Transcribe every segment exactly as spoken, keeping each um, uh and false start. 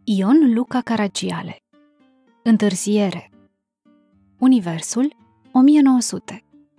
Ion Luca Caragiale. Întârziere. Universul, o mie nouă sute.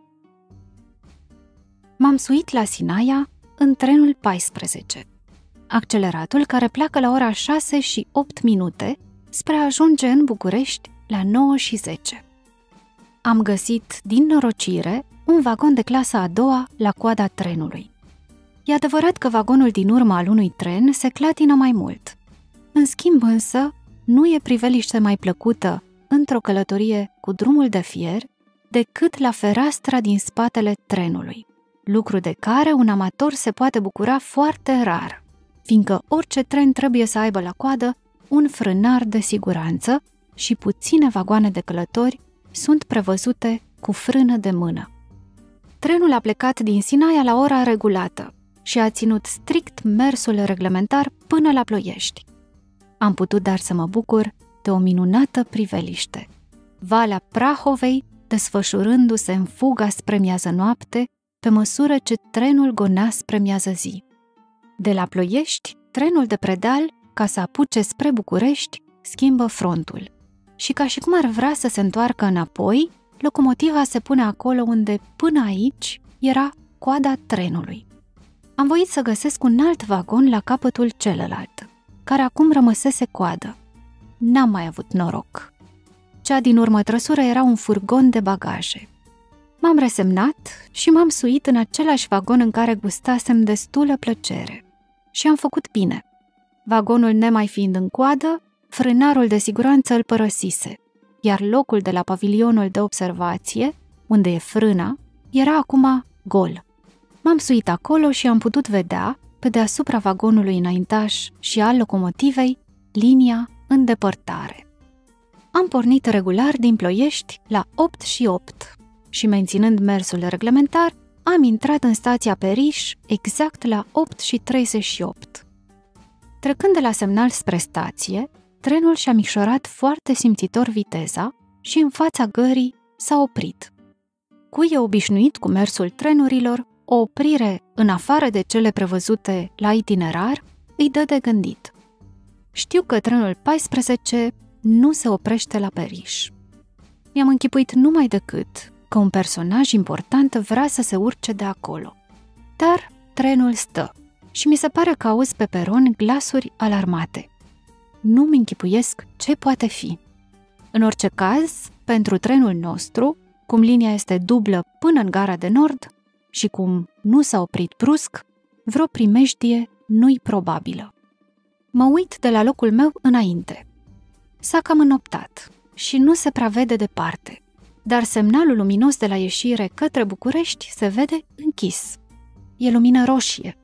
M-am suit la Sinaia în trenul paisprezece, acceleratul care pleacă la ora șase și opt minute spre a ajunge în București la nouă și zece. Am găsit, din norocire, un vagon de clasa a doua la coada trenului. E adevărat că vagonul din urmă al unui tren se clatină mai mult. În schimb însă, nu e priveliște mai plăcută într-o călătorie cu drumul de fier decât la fereastra din spatele trenului, lucru de care un amator se poate bucura foarte rar, fiindcă orice tren trebuie să aibă la coadă un frânar de siguranță și puține vagoane de călători sunt prevăzute cu frână de mână. Trenul a plecat din Sinaia la ora regulată și a ținut strict mersul reglementar până la Ploiești. Am putut dar să mă bucur de o minunată priveliște. Valea Prahovei desfășurându-se în fuga spre miază noapte, pe măsură ce trenul gonea spre miază zi. De la Ploiești, trenul de predeal, ca să apuce spre București, schimbă frontul. Și ca și cum ar vrea să se întoarcă înapoi, locomotiva se pune acolo unde, până aici, era coada trenului. Am voit să găsesc un alt vagon la capătul celălalt, care acum rămăsese coadă. N-am mai avut noroc. Cea din urmă trăsură era un furgon de bagaje. M-am resemnat și m-am suit în același vagon în care gustasem destulă plăcere. Și am făcut bine. Vagonul nemai fiind în coadă, frânarul de siguranță îl părăsise, iar locul de la pavilionul de observație, unde e frâna, era acum gol. M-am suit acolo și am putut vedea, pe deasupra vagonului înaintaș și al locomotivei, linia în depărtare. Am pornit regular din Ploiești la opt și opt și, menținând mersul reglementar, am intrat în stația Periș exact la opt și treizeci și opt. Trecând de la semnal spre stație, trenul și-a micșorat foarte simțitor viteza și în fața gării s-a oprit. Cui e obișnuit cu mersul trenurilor, o oprire în afară de cele prevăzute la itinerar îi dă de gândit. Știu că trenul paisprezece nu se oprește la Periș. Mi-am închipuit numai decât că un personaj important vrea să se urce de acolo. Dar trenul stă și mi se pare că auz pe peron glasuri alarmate. Nu-mi închipuiesc ce poate fi. În orice caz, pentru trenul nostru, cum linia este dublă până în gara de nord și cum nu s-a oprit brusc, vreo primejdie nu-i probabilă. Mă uit de la locul meu înainte. S-a cam înoptat și nu se prea vede departe, dar semnalul luminos de la ieșire către București se vede închis. E lumină roșie.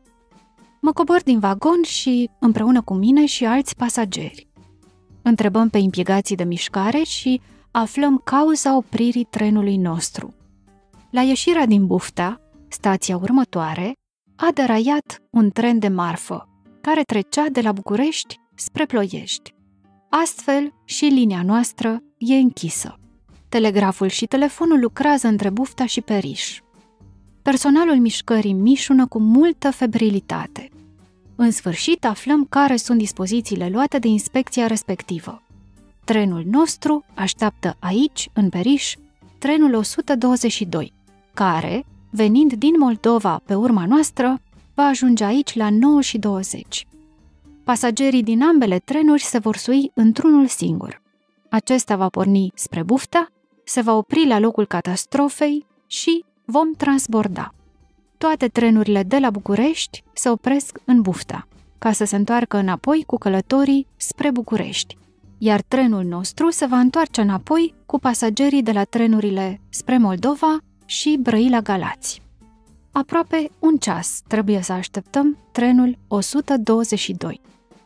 Mă cobor din vagon și, împreună cu mine și alți pasageri, întrebăm pe impiegații de mișcare și aflăm cauza opririi trenului nostru. La ieșirea din Buftea, stația următoare, a deraiat un tren de marfă, care trecea de la București spre Ploiești. Astfel, și linia noastră e închisă. Telegraful și telefonul lucrează între Buftea și Periș. Personalul mișcării mișună cu multă febrilitate. În sfârșit, aflăm care sunt dispozițiile luate de inspecția respectivă. Trenul nostru așteaptă aici, în Periș, trenul o sută douăzeci și doi, care, venind din Moldova pe urma noastră, va ajunge aici la nouă și douăzeci. Pasagerii din ambele trenuri se vor sui într-unul singur. Acesta va porni spre Buftea, se va opri la locul catastrofei și vom transborda. Toate trenurile de la București se opresc în Buftea, ca să se întoarcă înapoi cu călătorii spre București, iar trenul nostru se va întoarce înapoi cu pasagerii de la trenurile spre Moldova și Brăila-Galați. Aproape un ceas trebuie să așteptăm trenul o sută douăzeci și doi.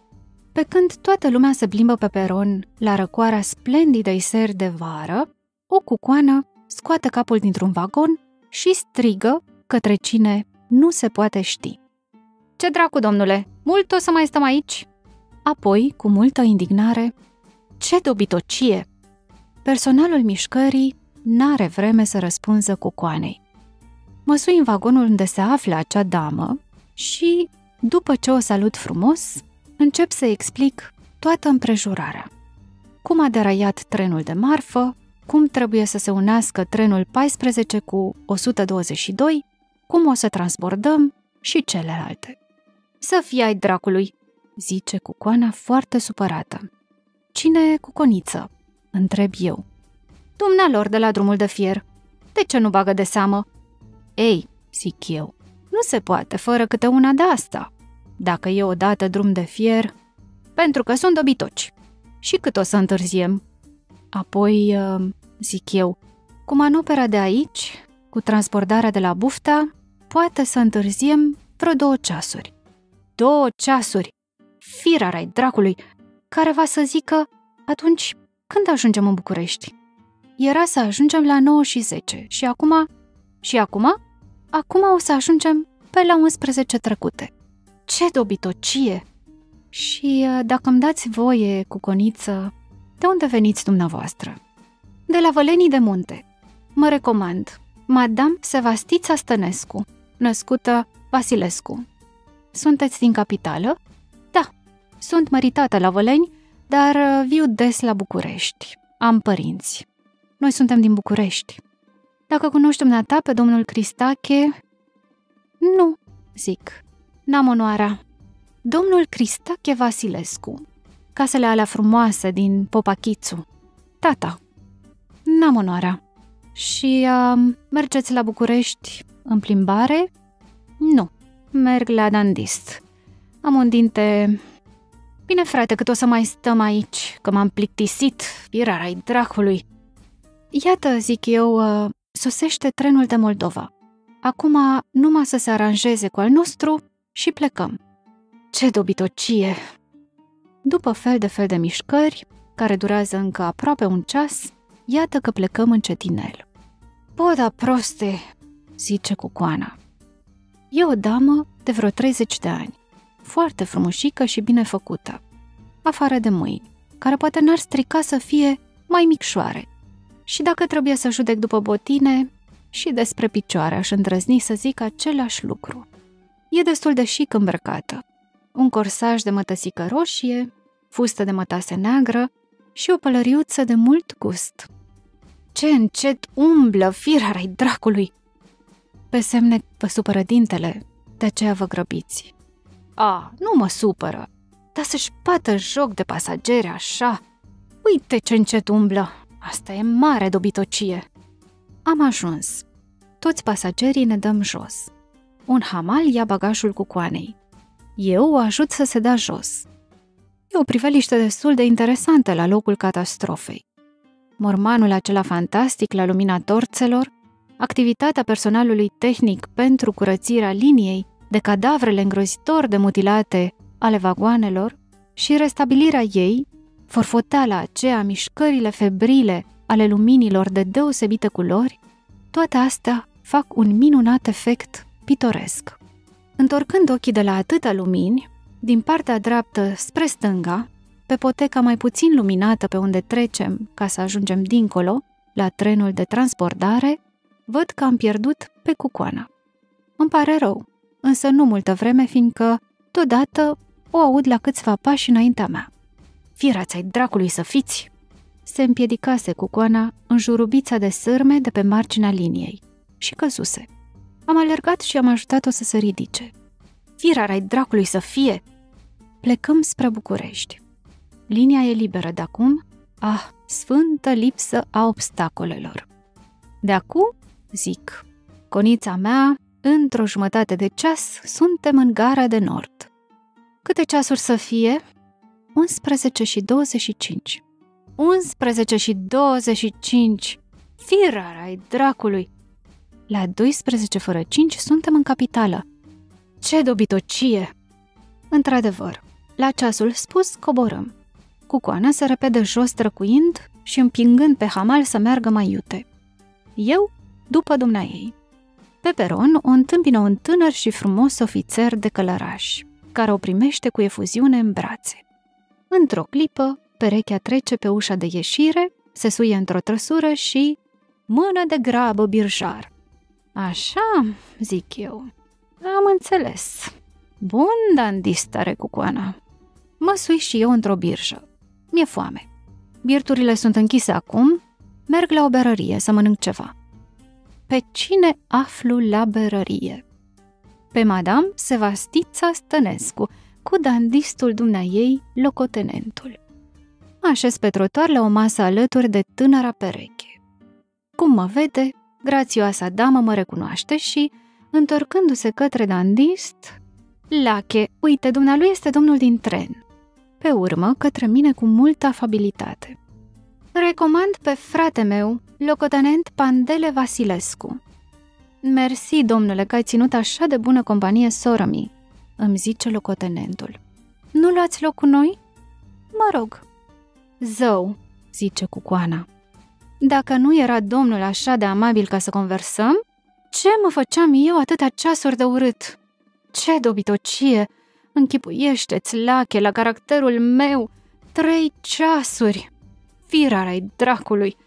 Pe când toată lumea se plimbă pe peron la răcoarea splendidei seri de vară, o cucoană scoate capul dintr-un vagon și strigă către cine nu se poate ști. "Ce dracu, domnule, mult o să mai stăm aici?" Apoi, cu multă indignare, "Ce dobitocie!" Personalul mișcării n-are vreme să răspunză cucoanei. Mă sui în vagonul unde se află acea damă și, după ce o salut frumos, încep să explic toată împrejurarea. Cum a deraiat trenul de marfă, cum trebuie să se unească trenul paisprezece cu o sută douăzeci și doi, cum o să transbordăm și celelalte. Să fie ai dracului, zice Cucoana foarte supărată. Cine e Cuconiță? Întreb eu. Dumnealor de la drumul de fier. De ce nu bagă de seamă? Ei, zic eu, nu se poate fără câte una de asta. Dacă e odată drum de fier, pentru că sunt dobitoci. Și cât o să întârziem? Apoi, zic eu, cu manopera de aici, cu transportarea de la Bufta, poate să întârziem vreo două ceasuri. Două ceasuri! Firarai dracului, care va să zică, atunci când ajungem în București? Era să ajungem la nouă și zece și acum... Și acum? Acum o să ajungem pe la unsprezece trecute. Ce dobitocie! Și dacă îmi dați voie, Cuconiță, de unde veniți dumneavoastră? De la Vălenii de Munte. Mă recomand, Madame Sevastița Stănescu, născută Vasilescu. Sunteți din capitală? Da, sunt măritată la Văleni, dar viu des la București. Am părinți. Noi suntem din București. Dacă cunoști dumneata pe domnul Cristache... Nu, zic, n-am onoarea. Domnul Cristache Vasilescu, casele alea frumoase din Popachițu. Tata, n-am onoarea. Și uh, mergeți la București în plimbare? Nu, merg la dandist. Am un dinte... Bine, frate, cât o să mai stăm aici, că m-am plictisit, firarai dracului. Iată, zic eu, uh, sosește trenul de Moldova. Acum numai să se aranjeze cu al nostru și plecăm. Ce dobitocie! După fel de fel de mișcări, care durează încă aproape un ceas, iată că plecăm încetinel. Poda proste, zice Cucoana. E o damă de vreo treizeci de ani, foarte frumușică și bine făcută, afară de mâini, care poate n-ar strica să fie mai micșoare. Și dacă trebuie să judec după botine, și despre picioare aș îndrăzni să zic același lucru. E destul de chic îmbrăcată. Un corsaj de mătăsică roșie, fustă de mătase neagră și o pălăriuță de mult gust. Ce încet umblă, firarai dracului! Pe semne vă supără dintele, de aceea vă grăbiți. A, nu mă supără, dar să-și bată joc de pasageri așa. Uite ce încet umblă, asta e mare dobitocie. Am ajuns. Toți pasagerii ne dăm jos. Un hamal ia bagajul Cucoanei. Eu o ajut să se dea jos. E o priveliște destul de interesantă la locul catastrofei. Mormanul acela fantastic la lumina torțelor, activitatea personalului tehnic pentru curățirea liniei de cadavrele îngrozitor de mutilate ale vagoanelor și restabilirea ei, forfoteala aceea, mișcările febrile ale luminilor de deosebite culori, toate astea fac un minunat efect pitoresc. Întorcând ochii de la atâtea lumini, din partea dreaptă spre stânga, pe poteca mai puțin luminată pe unde trecem ca să ajungem dincolo, la trenul de transportare, văd că am pierdut pe Cucoana. Îmi pare rău, însă nu multă vreme, fiindcă, deodată, o aud la câțiva pași înaintea mea. Firați ai dracului să fiți! Se împiedicase Cucoana în jurubița de sârme de pe marginea liniei și căzuse. Am alergat și am ajutat-o să se ridice. Firarai dracului să fie! Plecăm spre București. Linia e liberă de acum. Ah, sfântă lipsă a obstacolelor. De acum, zic, conița mea, într-o jumătate de ceas, suntem în gara de nord. Câte ceasuri să fie? unsprezece și douăzeci și cinci. unsprezece și douăzeci și cinci! Firarai dracului! La doisprezece fără cinci suntem în capitală. Ce dobitocie! Într-adevăr, la ceasul spus coborâm. Cucoana se repede jos trăcuind și împingând pe hamal să meargă mai iute. Eu după dumneaei. Pe peron o întâmpină un tânăr și frumos ofițer de călăraș, care o primește cu efuziune în brațe. Într-o clipă, perechea trece pe ușa de ieșire, se suie într-o trăsură și... Mână de grabă, birjar! Așa, zic eu. Am înțeles. Bun dandist are Cucoana. Mă sui și eu într-o birjă. Mi-e foame. Birturile sunt închise acum, merg la o berărie să mănânc ceva. Pe cine aflu la berărie? Pe Madame Sevastița Stănescu, cu dandistul dumneaei, locotenentul. Mă așez pe trotuar la o masă alături de tânăra pereche. Cum mă vede, grațioasa damă mă recunoaște și, întorcându-se către dandist, Lache, uite, dumnealui este domnul din tren. Pe urmă, către mine cu multă afabilitate. Recomand pe frate meu, locotenent Pandele Vasilescu. Mersi, domnule, că ai ținut așa de bună companie, soră mi, îmi zice locotenentul. Nu luați loc cu noi? Mă rog. Zău, zice cucoana. Dacă nu era domnul așa de amabil ca să conversăm, ce mă făceam eu atâtea ceasuri de urât? Ce dobitocie! Închipuiește-ți, Lache, la caracterul meu, trei ceasuri! Firar ai dracului!